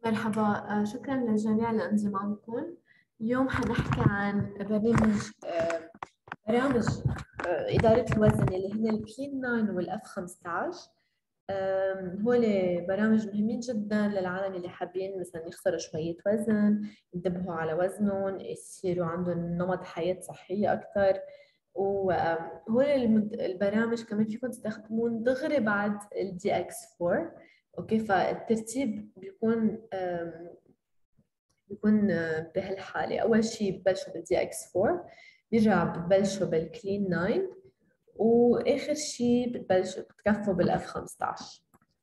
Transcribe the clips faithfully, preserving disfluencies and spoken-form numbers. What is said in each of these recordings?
مرحبا، آه، شكرا للجميع لانضمامكم. اليوم حنحكي عن برنامج آه، برامج آه، إدارة الوزن اللي هن الكلين تسعة والإف خمسة عشر. آم، هول برامج مهمين جدا للعالم اللي حابين مثلا يخسروا شوية وزن، ينتبهوا على وزنهم، يصيروا عندهم نمط حياة صحية أكثر. وهول البرامج كمان فيكم تستخدمون دغري بعد الدي اكس أربعة. اوكي، فالترتيب بيكون آم، بيكون آه، بهالحالة. أول شيء ببلشوا بالدي اكس أربعة، بيرجع ببلشوا بالكلين تسعة، وآخر شيء بتبلشوا بتكفوا بالاف خمسة عشر.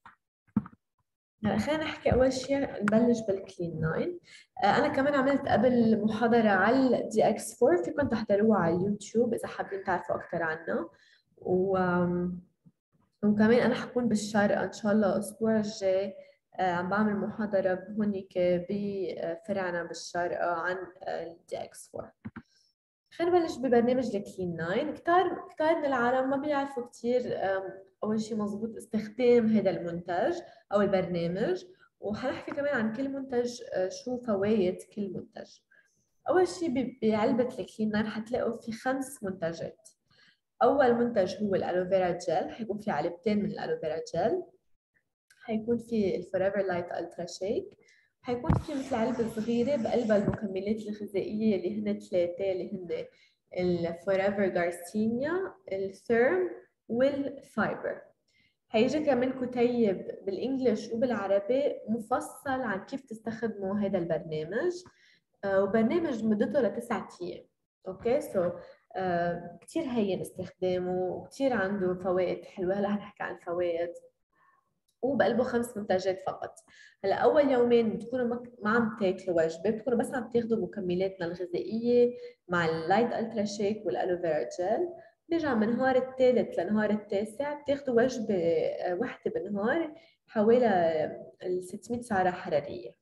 هلا خلينا نحكي أول شيء نبلش بالكلين تسعة. آه، أنا كمان عملت قبل محاضرة على الدي اكس أربعة، فيكم تحضروها على اليوتيوب إذا حابين تعرفوا أكثر عنها. و آم، وكمان أنا حكون بالشارقة إن شاء الله الأسبوع الجاي. آه، عم بعمل محاضرة هونيك بفرعنا بالشارقة عن الدي اكس أربعة. خلينا نبلش ببرنامج الكلين تسعة. كتار كتار من العالم ما بيعرفوا كتير آم، أول شيء مزبوط استخدام هذا المنتج أو البرنامج، وحنحكي كمان عن كل منتج، آه، شو فوائد كل منتج. أول شيء ب- بعلبة الكلين تسعة حتلاقوا في خمس منتجات. أول منتج هو الألوفيرا جيل، حيكون في علبتين من الألوفيرا جيل. حيكون في الفوريفر لايت الترا شيك. حيكون في مثل علبة صغيرة بقلبها المكملات الغذائية اللي هن ثلاثة، اللي هن الفوريفر جارسينيا، الثيرم، والفايبر. حيجي كمان كتيب بالانجلش وبالعربي مفصل عن كيف تستخدموا هذا البرنامج. آه، وبرنامج مدته لتسعة ايام. اوكي، سو so, آه، كثير هين استخدامه وكثير عنده فوائد حلوه. هلا حنحكي عن الفوائد. وبقلبه خمس منتجات فقط. هلا اول يومين بتكونوا مك- ما عم تاكلوا وجبه، بتكونوا بس عم تاخذوا مكملاتنا الغذائيه مع اللايت الترا شيك والالوفيرا جيل. بيرجع من النهار الثالث لنهار التاسع بتاخذوا وجبه آه، وحده بالنهار، حوالي ال ستمية سعره حراريه.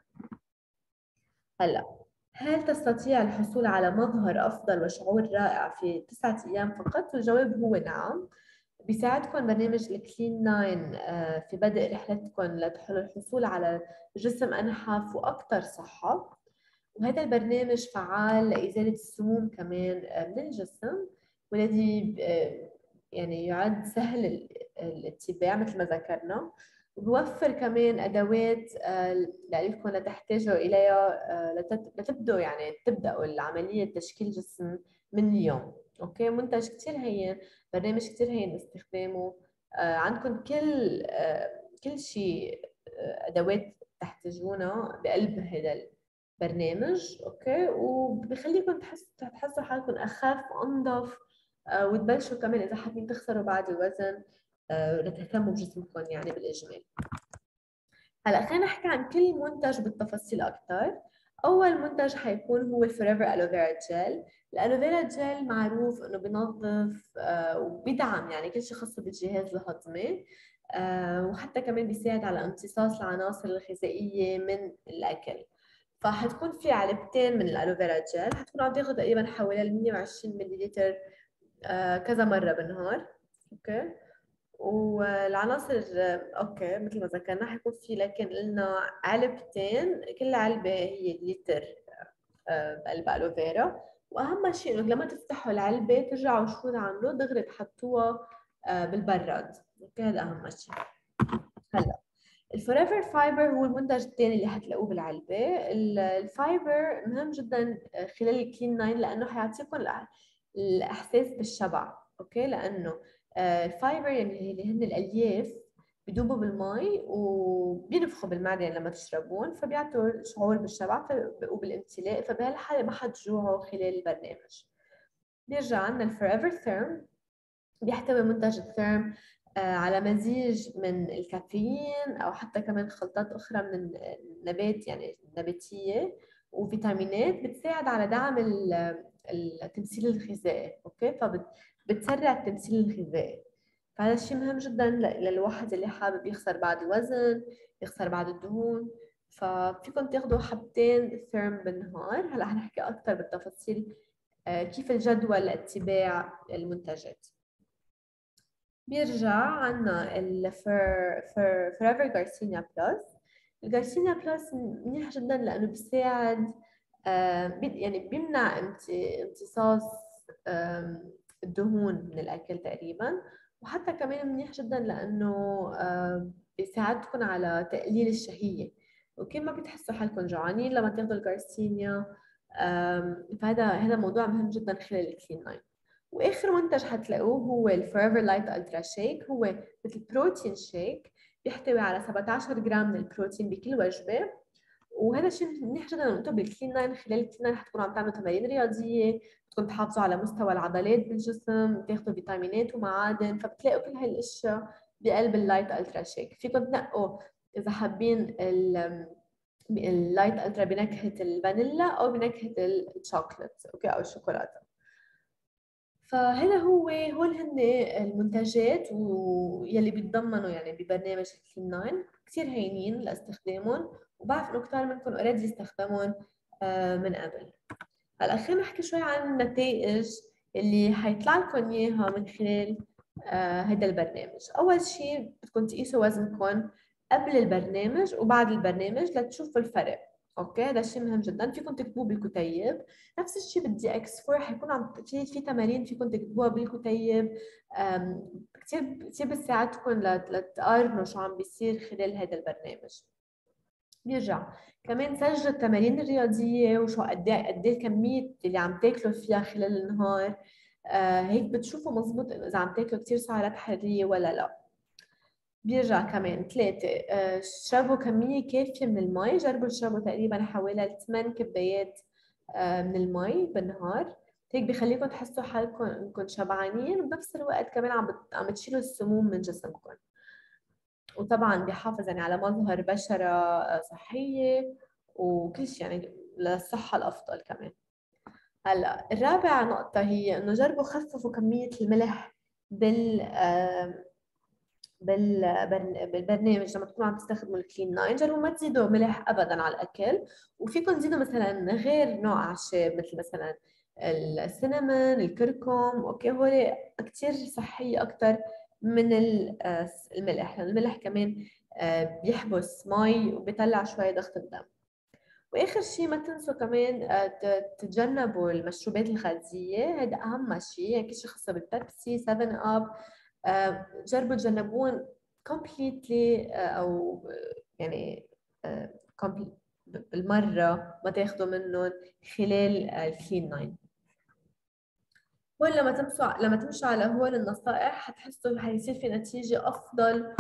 هلا، هل تستطيع الحصول على مظهر افضل وشعور رائع في تسعة ايام فقط؟ والجواب هو نعم. بيساعدكم برنامج الكلين تسعة آه، في بدء رحلتكم للحصول على جسم أنحف وأكثر صحة. وهذا البرنامج فعال لإزالة السموم كمان آه، من الجسم، والذي آه، يعني يعد سهل ال- الاتباع مثل ما ذكرنا. وبوفر كمان أدوات آه، لكم لا تحتاجوا إليها آه، لتت- لتبدأوا يعني تبدأوا العملية تشكيل جسم من اليوم. أوكي، منتج كتير هين، برنامج كتير هين استخدامه. آه، عندكم كل آه، كل شيء، آه، أدوات تحتاجونها بقلب هذا البرنامج. أوكي، وبخليكم تحسوا تحسوا حالكم أخف وأنظف. آه، وتبلشوا كمان إذا حابين تخسروا بعد الوزن، آه، لتهتموا بجسمكم يعني بالإجمال. هلا خلينا نحكي عن كل منتج بالتفاصيل أكثر. أول منتج حيكون هو الفوريفر ألوفيرا جيل. الألوفيرا جيل معروف إنه بينظف آه، وبيدعم يعني كل شيء خاص بالجهاز الهضمي. آه، وحتى كمان بيساعد على امتصاص العناصر الغذائية من الأكل. فحتكون في علبتين من الألوفيرا جيل، حتكون عم تاخذ تقريبا حوالي مية وعشرين مللي آه، كذا مرة بالنهار. أوكي، والعناصر اوكي مثل ما ذكرنا حيكون في لكن لنا علبتين، كل علبه هي لتر آه، بقلب الوفيرا. واهم شيء انه لما تفتحوا العلبه ترجعوا شو تعملوا دغري تحطوها آه، بالبراد. اوكي، هذا اهم شيء. هلا، الفوريفر فايبر هو المنتج الثاني اللي حتلاقوه بالعلبه. ال- الفايبر مهم جدا آه، خلال الكلين ناين لانه حيعطيكم الأ- الاحساس بالشبع. اوكي، لانه آه، الفايبر يعني اللي هن الالياف بيدوبوا بالمي وبينفخوا بالمعده يعني لما تشربون، فبيعطوا شعور بالشبع ف- وبالامتلاء. فبهالحاله ما حتجوعوا خلال البرنامج. بيرجع عندنا الفوريفر ثيرم. بيحتوي منتج الثيرم آه، على مزيج من الكافيين أو حتى كمان خلطات أخرى من النبات يعني النباتية، وفيتامينات بتساعد على دعم ال- التمثيل الغذائي. أوكي، فبتسرع التمثيل الغذائي. فهذا الشيء مهم جدا ل- للواحد اللي حابب يخسر بعد الوزن، يخسر بعد الدهون. ففيكم تاخذوا حبتين ثيرم بالنهار. هلا حنحكي أكثر بالتفاصيل آه، كيف الجدول لاتباع المنتجات. بيرجع عنا الفر فر Forever Garcinia بلس. الجارسينيا بلس منيح جدا لانه بيساعد آه بي- يعني بيمنع امت- امتصاص آم، الدهون من الاكل تقريبا. وحتى كمان منيح جدا لانه آه بيساعدكم على تقليل الشهيه. اوكي، ما بتحسوا حالكم جوعانين لما تاخذوا الجارسينيا. آم، فهذا هذا موضوع مهم جدا خلال الكلين لاين. واخر منتج حتلاقوه هو الفوريفر لايت الترا شيك. هو مثل بروتين شيك، بيحتوي على سبعة عشر جرام من البروتين بكل وجبه. وهذا الشيء منيح جدا لما انتم بالكلين لاين. خلال الكلين لاين حتكونوا عم تعملوا تمارين رياضيه، بدكم تحافظوا على مستوى العضلات بالجسم، تاخذوا فيتامينات ومعادن، فبتلاقوا كل هاي الاشياء بقلب اللايت الترا شيك. فيكم تنقوا اذا حابين اللايت الترا بنكهه الفانيلا او بنكهه الشوكولات، اوكي، او الشوكولاته. فهذا هو هول هن المنتجات واللي بيتضمنوا يعني ببرنامج كلين لاين. كثير هينين لاستخدامهم، وبعرف انه كثير منكم اوريدي استخدمهم آه، من قبل. هلا خلينا نحكي شوي عن النتائج اللي حيطلع لكم اياها من خلال هذا البرنامج. اول شيء بدكم تقيسوا وزنكم قبل البرنامج وبعد البرنامج لتشوفوا الفرق. اوكي، هذا شيء مهم جدا، فيكم تكتبوه بالكتيب. نفس الشيء بالدي اكس أربعة، حيكون عم في في تمارين فيكم تكتبوها بالكتيب. كثير كثير بتساعدكم لتقارنوا شو عم بيصير خلال هذا البرنامج. بيرجع كمان سجل التمارين الرياضية وشو قد ايه قد ايه الكمية اللي عم تاكلوا فيها خلال النهار. آه هيك بتشوفوا مزبوط انه اذا عم تاكلوا كثير سعرات حرارية ولا لا. بيرجع كمان ثلاثة، آه اشربوا كمية كافية من المي. جربوا تشربوا تقريبا حوالي ثمان كبايات آه من المي بالنهار. هيك بخليكم تحسوا حالكم انكم شبعانين، وبنفس الوقت كمان عم بت... عم تشيلوا السموم من جسمكم. وطبعا بيحافظ يعني على مظهر بشرة آه، صحية وكل شيء يعني للصحة الأفضل كمان. هلا الرابع نقطة هي إنه جربوا خففوا كمية الملح بال آه، بال بالبرنامج. لما تكونوا عم تستخدموا الكلين لاين جربوا ما تزيدوا ملح أبدا على الأكل. وفيكم تزيدوا مثلا غير نوع أعشاب مثل مثلا السينامون، الكركم، أوكي، هول كتير صحية أكتر من ال- الملح، لأن الملح كمان آه، بيحبس مي وبيطلع شوية ضغط الدم. واخر شيء ما تنسوا كمان آه، ت- تتجنبوا المشروبات الغازيه. هذا اهم شيء، يعني كل شيء خاصه بالبيبسي سفن اب. آه، جربوا تجنبون كومبليتلي او آه، يعني آه، complete- بالمره ما تاخذوا منهم خلال الكلين لاين. هون لما تمشوا لما تمشوا على هول النصائح حتحسوا حيصير في نتيجه افضل.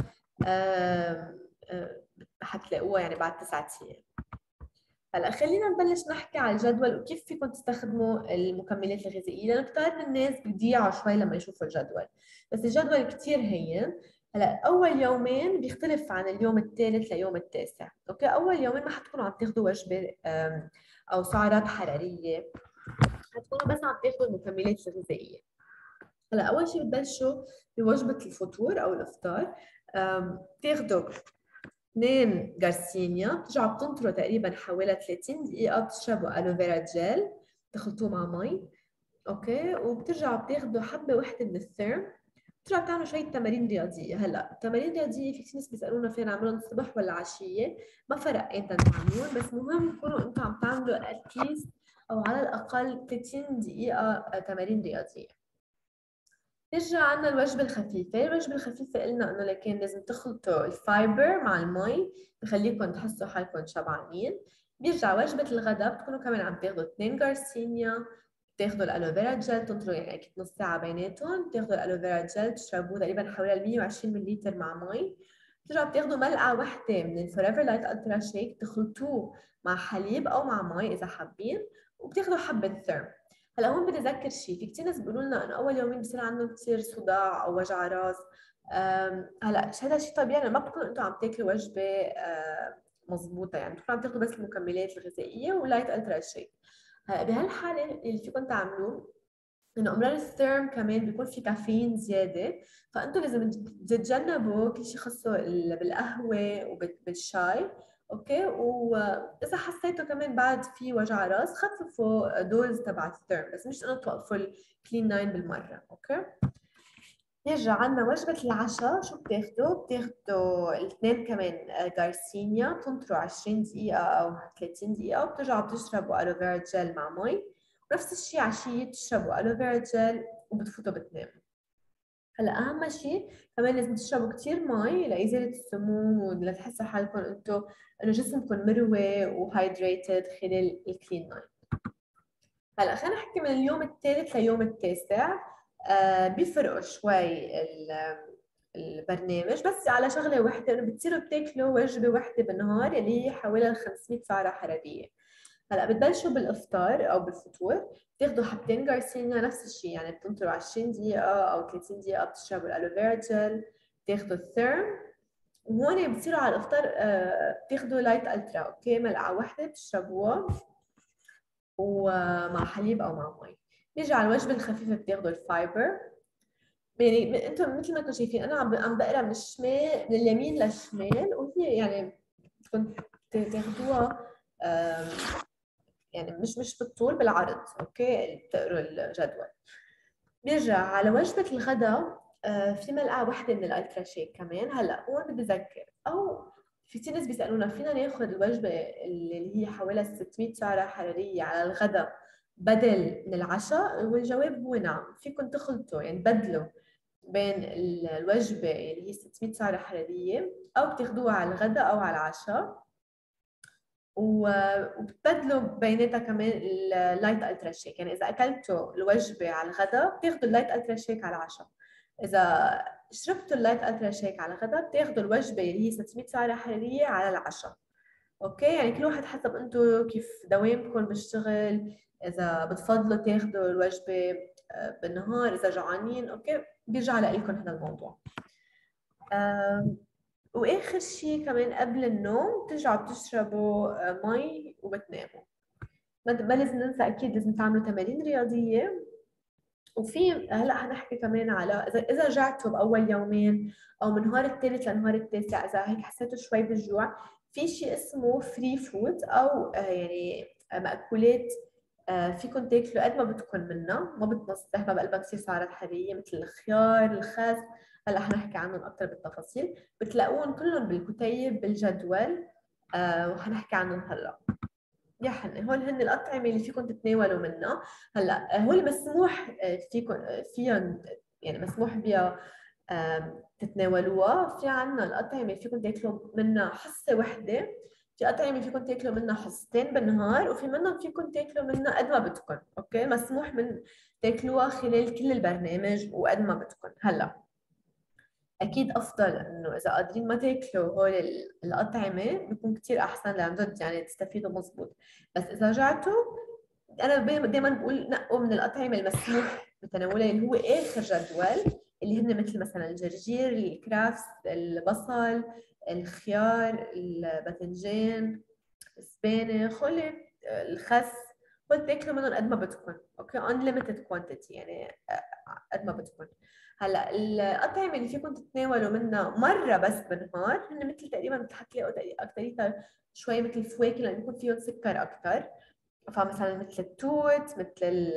آه، آه، حتلاقوها يعني بعد تسعة ايام. هلا خلينا نبلش نحكي على الجدول وكيف فيكم تستخدموا المكملات الغذائيه، لانه كثير من الناس بيضيعوا شوي لما يشوفوا الجدول. بس الجدول كثير هين. هلا اول يومين بيختلف عن اليوم الثالث ليوم التاسع. اوكي، اول يومين ما حتكونوا عم تاخذوا وجبه أم، او سعرات حراريه، حتكونوا بس عم تاخذوا المكملات الغذائيه. هلا اول شيء بتبلشوا بوجبه الفطور او الافطار. أم، بتاخذوا اثنين جارسينيا، بترجعوا بتنطروا تقريبا حوالي ثلاثين دقيقة، بتشربوا ألوفيرا جيل تخلطوه مع مي. اوكي، وبترجعوا بتاخذوا حبة واحدة من الثيرم. بترجعوا بتعملوا شوية تمارين رياضية. هلا التمارين الرياضية في كثير ناس بيسألونا فين نعملهم الصبح ولا عشية. ما فرق ايمتى تعملون، بس مهم تكونوا انتم عم تعملوا اتليست او على الأقل ثلاثين دقيقة تمارين رياضية. بيرجع عنا الوجبة الخفيفة. الوجبة الخفيفة قلنا إنه لكن لازم تخلطوا الفايبر مع المي بخليكم تحسوا حالكم شبعانين. بيرجع وجبة الغداء بتكونوا كمان عم تاخذوا اثنين جارسينيا، بتاخذوا الالوفيرا جل تنطروا يعني اكيد نص ساعة بيناتهم، بتاخذوا الالوفيرا جل تشربوه تقريبا حوالي مية وعشرين مللتر مع مي. بترجعوا بتاخذوا ملعقة واحدة من الفوريفر لايت الترا شيك تخلطوه مع حليب أو مع مي إذا حابين، وبتاخذوا حبة ثيرم. هلا هون بدي اذكر شيء، في كثير ناس بيقولوا لنا انه اول يومين بصير عندهم كثير صداع او وجع راس. أم، هلا هذا شيء طبيعي، ما بتكونوا انتم عم تاكلوا وجبه أه، مضبوطه، يعني بتكونوا عم تاخذوا بس المكملات الغذائيه ولايت الترا شيك. هلا بهالحاله اللي فيكم تعملوه انه امرار الثيرم كمان بيكون في كافيين زياده، فانتم لازم تتجنبوا كل شيء خاصه ال- بالقهوه وبالشاي. اوكي، واذا حسيتوا كمان بعد في وجع راس خففوا دوز تبع الثيرم، بس مش انه توقفوا الكلين لاين بالمره. اوكي، يرجع عنا وجبة العشاء. شو بتاخدوا؟ بتاخدوا الاثنين كمان آه، جارسينيا، بتنطروا عشرين دقيقة أو ثلاثين دقيقة، وبترجعوا بتشربوا ألوفيرا جيل مع مي، ونفس الشيء عشية بتشربوا ألوفيرا جيل وبتفوتوا بتناموا. هلا أهم شيء كمان لازم تشربوا كثير مي لإزالة السموم ولتحسوا حالكم أنتم إنه جسمكم مروي وهايدريتد خلال الكلين نايت. هلا خلينا نحكي من اليوم الثالث ليوم التاسع. آه بيفرقوا شوي البرنامج، بس على شغله وحده، انه بتصيروا بتاكلوا وجبه وحده بالنهار اللي هي حوالي خمسمية سعره حراريه. هلا بتبلشوا بالافطار او بالفطور، بتاخذوا حبتين جارسينيا نفس الشيء، يعني بتنطروا عشرين دقيقه او ثلاثين دقيقه، بتشربوا الالوفيرا جل، بتاخذوا الثيرم، وهون بتصيروا على الافطار آه بتاخذوا لايت الترا، اوكي، ملعقه واحده بتشربوها ومع حليب او مع مي. نيجي على الوجبه الخفيفه، بتاخذوا الفايبر. يعني انتم مثل ما انتم شايفين انا عم عم بقرا من الشمال، من اليمين للشمال، وهي يعني كنت تاخذوها يعني مش مش بالطول، بالعرض، اوكي، تقروا الجدول. بيرجع على وجبه الغداء آه، في ملعقه واحده من الالترا شيك كمان. هلا هون بدي اذكر، او في كثير ناس بيسالونا فينا ناخذ الوجبه اللي هي حوالي ستمية سعره حراريه على الغداء بدل من العشاء؟ والجواب هو نعم، فيكم تخلطوا يعني تبدلوا بين الوجبه اللي هي ستمية سعره حراريه، او بتاخذوها على الغداء او على العشاء، وبتبدلوا بيناتها كمان اللايت الترا شيك. يعني اذا اكلتوا الوجبه على الغداء بتاخذوا اللايت الترا شيك على العشاء، اذا شربتوا اللايت الترا شيك على الغداء بتاخذوا الوجبه اللي هي ستمية سعره حراريه على العشاء. اوكي، يعني كل واحد حسب انتم كيف دوامكم بالشغل، اذا بتفضلوا تاخذوا الوجبه آه، بالنهار، اذا جوعانين، اوكي، بيرجع لكم هذا الموضوع. واخر شيء كمان قبل النوم بترجعوا بتشربوا آه، مي وبتناموا. ما ما لازم ننسى اكيد لازم تعملوا تمارين رياضيه. وفي هلا حنحكي كمان على اذا اذا رجعتوا باول يومين او من نهار الثالث لنهار التاسع، اذا هيك حسيتوا شوي بالجوع، في شيء اسمه فري فود، او آه، يعني آه، مأكولات آه، فيكم تاكلوا قد ما بدكم منها، ما بتنصح، ما بقلبها كثير سعرات حراريه، مثل الخيار، الخس. هلا حنحكي عنهم اكثر بالتفاصيل، بتلاقوهم كلهم بالكتيب بالجدول، آه وحنحكي عنهم هلا. يا حنة، هول هن الأطعمة اللي فيكم تتناولوا منها. هلا هول مسموح آه، فيكم آه، فيهم، يعني مسموح بها آم، تتناولوها. في عنا الأطعمة اللي فيكم تاكلوا منها حصة وحدة، في أطعمة فيكم تاكلوا منها حصتين بالنهار، وفي منهم فيكم تاكلوا منها قد ما بدكم، أوكي، مسموح من تاكلوها خلال كل البرنامج وقد ما بدكم. هلا اكيد افضل انه اذا قادرين ما تاكلوا هول ال- الاطعمه بيكون كثير احسن لعن جد يعني تستفيدوا مزبوط. بس اذا رجعتوا، انا دائما بقول نقوا من الاطعمه المسموح بتناولها، اللي هو اخر جدول، اللي هن مثل مثلا الجرجير، الكرافس، البصل، الخيار، الباذنجان، السبانخ، هول الخس. هول تاكلوا منهم قد ما بدكم، اوكي، unlimited quantity، يعني آه، قد ما بدكم. هلا الأطعمة اللي فيكم تتناولوا منها مرة بس بالنهار هن مثل تقريبا حتلاقوا أكثريتها شوي مثل الفواكه، لأنه بيكون فيهم سكر أكثر، فمثلا مثل التوت، مثل ال-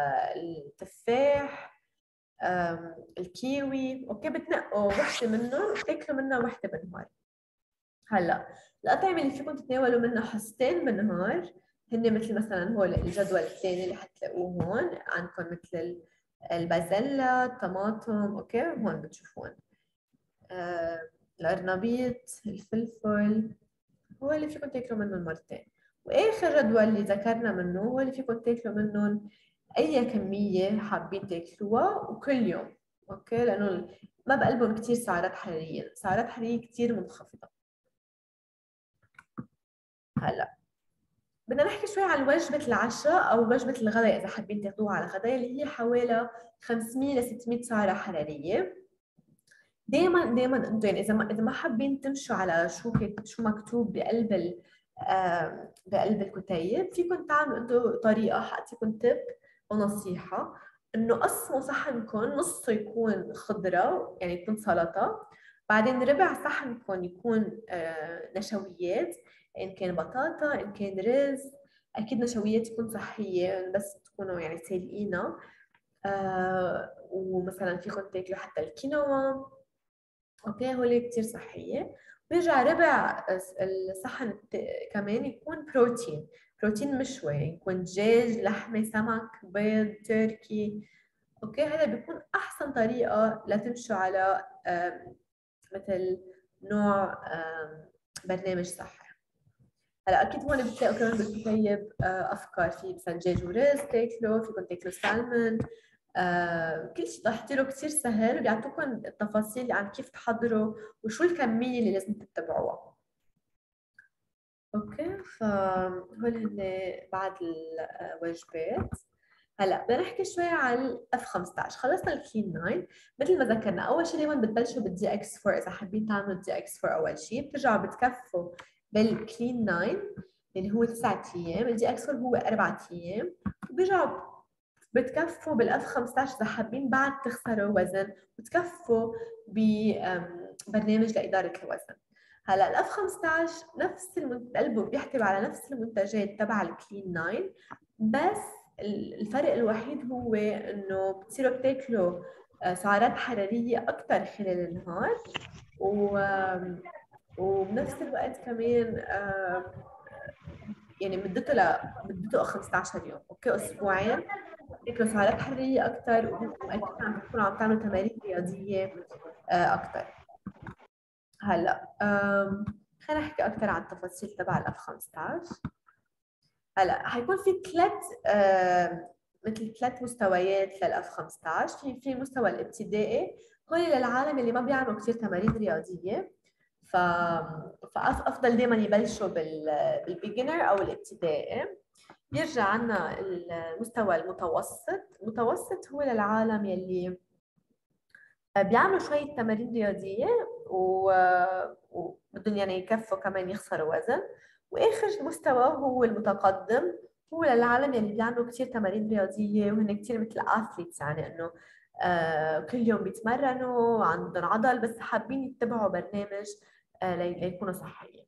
التفاح، أم، الكيوي، اوكي، بتنقوا وحده منهم بتاكلوا منها وحده بالنهار. هلا الأطعمة اللي فيكم تتناولوا منها حصتين بالنهار هن مثل مثلا هول الجدول الثاني اللي حتلاقوه هون عندكم، مثل ال- البازلاء، الطماطم، اوكي، هون بتشوفون آه، القرنبيط، الفلفل، هو اللي فيكم تاكلوا منهم مرتين. واخر جدول اللي ذكرنا منه هو اللي فيكم تاكلوا منهم اي كميه حابين تاكلوها وكل يوم، اوكي، لانه ما بقلبهم كثير سعرات حراريه، سعرات حراريه كثير منخفضه. هلا بدنا نحكي شوي عن وجبة العشاء أو وجبة الغداء إذا حابين تاخذوها على الغداء، اللي هي حوالي خمسمية ل ستمية سعرة حرارية. دائما دائما انتم يعني اذا ما اذا ما حابين تمشوا على شو كت- شو مكتوب بقلب ال آه، بقلب الكتيب، فيكم تعملوا انتم طريقه، حاعطيكم تip ونصيحه، انه قسموا صحنكم نصه يكون خضره، يعني يكون سلطه، بعدين ربع صحنكم يكون آه، نشويات، ان كان بطاطا، ان كان رز، اكيد نشويات تكون صحيه بس تكونوا يعني سالقينها. آه ومثلا فيكم تاكلوا حتى الكينوا. اوكي هول كتير صحيه. بيرجع ربع الصحن الت- كمان يكون بروتين، بروتين مشوي، يكون دجاج، لحمه، سمك، بيض، تركي. اوكي هذا بيكون احسن طريقه لتمشوا على آم، مثل نوع آم، برنامج صحي. هلا اكيد هون بتلاقوا كمان بالكتيب آه، افكار، في مثلا دجاج ورز تاكلوا، فيكم تاكلوا سالمون. آه، كل شيء تحضيره له كثير سهل، وبيعطوكم التفاصيل عن كيف تحضروا وشو الكميه اللي لازم تتبعوها. اوكي فهول هن بعض الوجبات. هلا بدنا نحكي شوي على الاف خمسطعش. خلصنا الكلين تسعة. مثل ما ذكرنا اول شيء دائما بتبلشوا بالدي اكس أربعة. اذا حابين تعملوا الدي اكس أربعة اول شيء بترجعوا بتكفوا بالكلين تسعة اللي هو تسعة ايام. الدي اكس أربعة هو أربعة ايام. وبيرجعوا بتكفوا بالاف خمسطعش اذا حابين بعد تخسروا وزن، وتكفوا ببرنامج لاداره الوزن. هلا الاف خمسطعش نفس المنت... قلبه بيحتوي على نفس المنتجات تبع الكلين تسعة، بس الفرق الوحيد هو انه بتصيروا بتاكلوا آه، سعرات حراريه اكثر خلال النهار، و وبنفس الوقت كمان آه، يعني مدته ل مدته خمسطعش يوم. اوكي اسبوعين تاكلوا سعرات حراريه اكثر، واكيد عم تكونوا عم تعملوا تمارين رياضيه آه، اكثر. هلا أم، خلينا نحكي اكثر عن التفاصيل تبع الاف خمسطعش. هلا حيكون في ثلاث مثل ثلاث مستويات للاف خمسطعش. في في المستوى الابتدائي، هول للعالم اللي ما بيعملوا كثير تمارين رياضيه. ف فافضل دائما يبلشوا بال بالبيجنر او الابتدائي. بيرجع عنا المستوى المتوسط. المتوسط هو للعالم يلي بيعملوا شوية تمارين رياضية و... وبدهم يعني يكفوا كمان يخسروا وزن. واخر مستوى هو المتقدم، هو للعالم اللي بيعملوا كثير تمارين رياضيه وهن كثير مثل اثليتس، يعني انه آه كل يوم بيتمرنوا عندهم عضل، بس حابين يتبعوا برنامج آه لي- ليكونوا صحيين.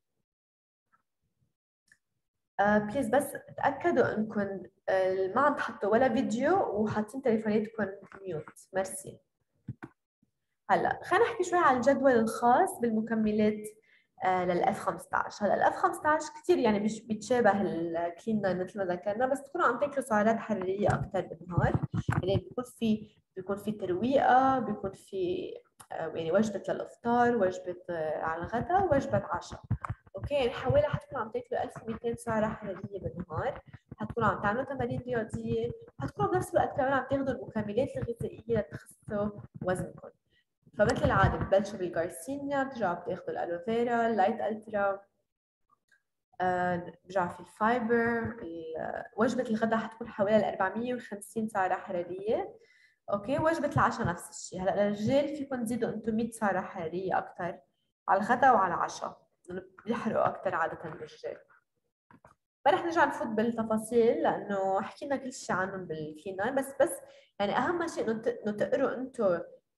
آه بليز بس تاكدوا انكم آه ما عم تحطوا ولا فيديو وحاطين تليفوناتكم ميوت. ميرسي. هلا خلينا نحكي شوي عن الجدول الخاص بالمكملات آه للاف خمسطعش. هلا الاف خمسطعش كثير يعني مش بيتشابه الكلين ناين مثل ما ذكرنا، بس تكونوا عم تاكلوا سعرات حراريه اكثر بالنهار. يعني بيكون في بيكون في ترويقه، بيكون في آه يعني وجبه للافطار، وجبه آه على الغداء، ووجبه عشاء. اوكي يعني حوالي حتكونوا عم تاكلوا ألف ومئتين سعره حراريه بالنهار. حتكونوا عم تعملوا تمارين رياضيه، حتكونوا بنفس الوقت كمان عم تاخذوا المكملات الغذائيه لتخسوا وزنكم. فمثل العادة بتبلشوا بالجارسينيا، بترجعوا بتاخذوا الالوفيرا، اللايت الترا، آه، بترجعوا في الفايبر. وجبة الغداء حتكون حوالي أربعمئة وخمسين سعرة حرارية. اوكي وجبة العشاء نفس الشيء. هلا للرجال فيكم تزيدوا انتم مئة سعرة حرارية أكثر على الغداء وعلى العشاء، لأنه بيحرقوا أكثر عادة الرجال. فرح نرجع نفوت بالتفاصيل لأنه حكينا كل شيء عنهم بالكيناين، بس بس يعني أهم شيء إنه ت- إنه تقروا أنتم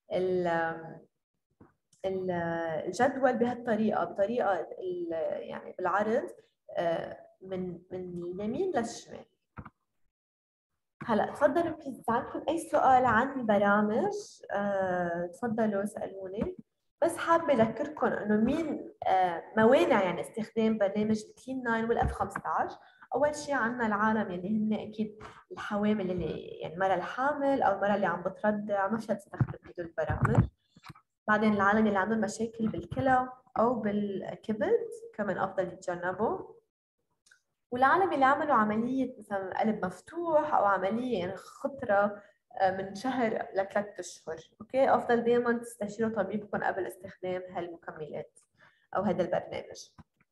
الجدول بهالطريقه، بطريقه يعني بالعرض آه، من من اليمين للشمال. هلا تفضلوا بليز، اذا عندكم اي سؤال عن البرامج آه، تفضلوا اسالوني. بس حابه اذكركم انه مين آه، موانع يعني استخدام برنامج الكلين تسعة والاف خمسطعش. اول شيء عندنا العالم اللي هن اكيد الحوامل، اللي يعني المراه الحامل او المراه اللي عم بترضع ما فيها تستخدم هدول البرامج. بعدين العالم اللي عندهم مشاكل بالكلى أو بالكبد كمان أفضل يتجنبوا. والعالم اللي عملوا عملية مثلا قلب مفتوح أو عملية يعني خطرة آه، من شهر لثلاث أشهر، أوكي أفضل دائما تستشيروا طبيبكم قبل استخدام هالمكملات أو هذا البرنامج.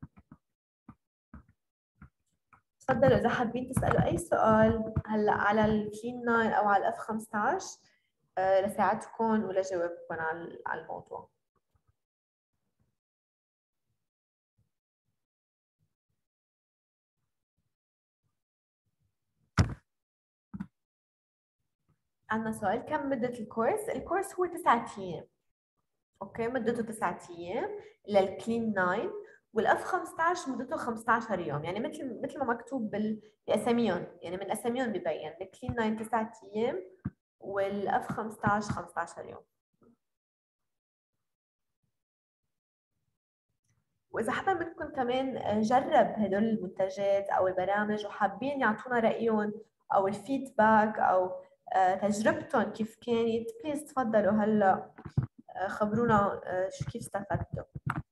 تفضلوا إذا حابين تسألوا أي سؤال هلا على الكلين تسعة أو على الأف خمسطعش آه، لساعدكم ولجاوبكم على الموضوع. عندنا سؤال، كم مدة الكورس؟ الكورس هو تسعة أيام. أوكي مدته تسعة أيام للكلين تسعة. والأف خمسطعش مدته خمسطعش يوم، يعني مثل مثل ما مكتوب بال- بأساميهم، يعني من أساميهم ببين الكلين تسعة تسعة أيام والاف خمسطعش خمسطعش يوم. واذا حدا منكم كمان جرب هدول المنتجات او البرامج وحابين يعطونا رايهم او الفيدباك او تجربتهم كيف كانت، بليز تفضلوا هلا خبرونا كيف استفدتوا.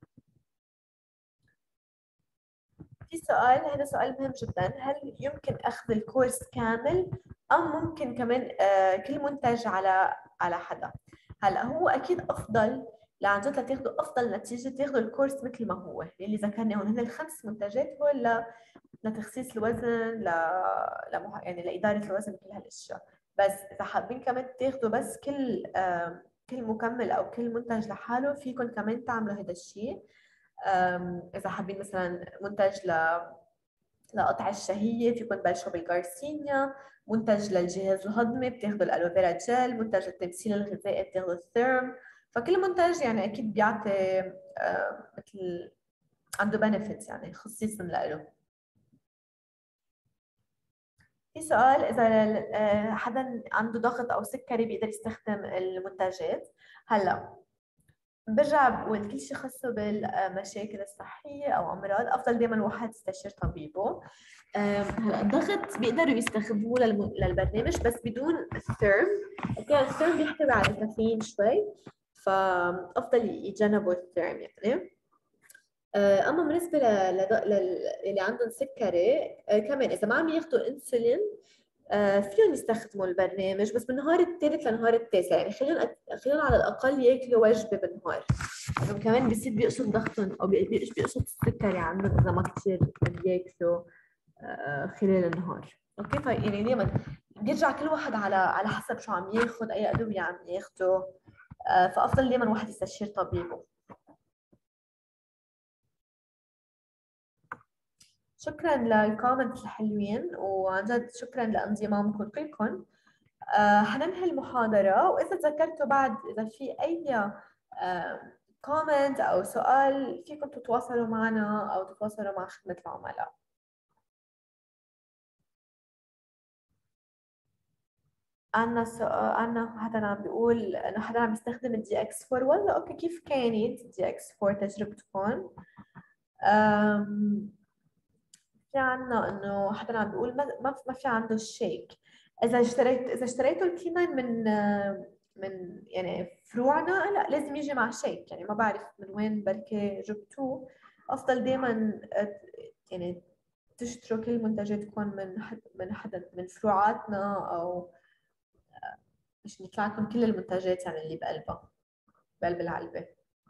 في سؤال، هذا سؤال مهم جدا، هل يمكن اخذ الكورس كامل ام ممكن كمان كل منتج على على حدا؟ هلا هو اكيد افضل لعن جد لتاخذوا افضل نتيجه تاخذوا الكورس مثل ما هو اللي ذكرنا هون، هن الخمس منتجات هول لتخسيس الوزن، ل لمح... يعني لاداره الوزن كل هالاشياء. بس اذا حابين كمان تاخذوا بس كل كل مكمل او كل منتج لحاله، فيكم كمان تعملوا هذا الشيء. اذا حابين مثلا منتج ل لقطع الشهيه، فيكم تبلشوا بالجارسينيا. منتج للجهاز الهضمي بتاخذوا الالوفيرا جل. منتج للتمثيل الغذائي بتاخذوا الثيرم. فكل منتج يعني اكيد بيعطي مثل عنده بنفيتس يعني خصيصا له. في سؤال، اذا حدا عنده ضغط او سكري بيقدر يستخدم المنتجات؟ هلا برجع بقول كل شيء خاصه بالمشاكل الصحيه او امراض افضل دائما الواحد يستشير طبيبه. هلا الضغط بيقدروا يستخدموه للم... للبرنامج بس بدون الثيرم. اوكي الثيرم بيحتوي على الكافيين شوي، فافضل يتجنبوا الثيرم يعني. اما بالنسبه ل... ل... اللي عندهم سكري كمان اذا ما عم ياخذوا انسولين فيهم يستخدموا البرنامج بس بالنهار الثالث لنهار التاسع، يعني خليهم خليهم على الاقل ياكلوا وجبه بالنهار، لانه كمان بيصير بيقصد ضغطهم او بيقصد السكري عندهم اذا ما كثير بياكلوا خلال النهار. اوكي طيب يعني دائما بيرجع كل واحد على على حسب شو عم ياخذ، اي ادويه عم ياخذه، فافضل دائما واحد يستشير طبيبه. شكرا للكومنتس الحلوين وعن جد شكرا لانضمامكم كلكم. آه حننهي المحاضرة، وإذا تذكرتوا بعد إذا في أي كومنت آه أو سؤال فيكم تتواصلوا معنا أو تتواصلوا مع خدمة العملاء. عنا سؤال، عنا حدا عم بيقول إنه حدا عم يستخدم الدي إكس فور، والله أوكي كيف كانت الدي إكس فور تجربتكم؟ في عنا إنه حدا عم بيقول ما ما في عنده الشيك. إذا اشتريت إذا اشتريتوا الكينين من من يعني فروعنا لا لازم يجي مع شيك، يعني ما بعرف من وين بركي جبتوه. افضل دائما يعني تشتروا كل منتجاتكم من حد من حدا من فروعاتنا، او مش يطلع لكم كل المنتجات يعني اللي بقلبها بقلب العلبه.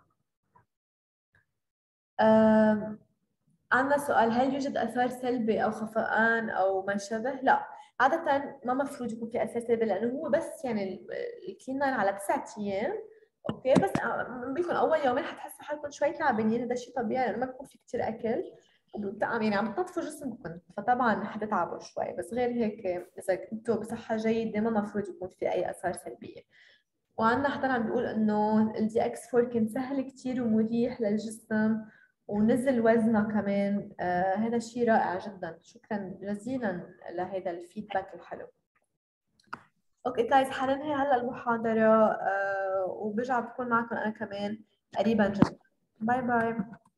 عندنا سؤال، هل يوجد اثار سلبي او خفقان او ما شابه؟ لا عادة ما مفروض يكون في اثار سلبي، لانه هو بس يعني الكلين على تسعة ايام. اوكي بس بيكون اول يومين حتحسوا حالكم شوي تعبانين، هذا شيء طبيعي لانه ما بيكون في كثير اكل وبتعب يعني عم تنظفوا جسمكم، فطبعا حتتعبوا شوي، بس غير هيك اذا كنتوا بصحه جيده ما مفروض يكون في اي اثار سلبيه. وعندنا حدا عم بيقول انه الدي اكس فور كان سهل كثير ومريح للجسم ونزل وزنه كمان. آه هذا شيء رائع جدا، شكرا جزيلا لهذا الفيدباك الحلو. اوكي جايز حننهي هلا المحاضرة آه وبرجع بكون معكم انا كمان قريبا جدا. باي باي.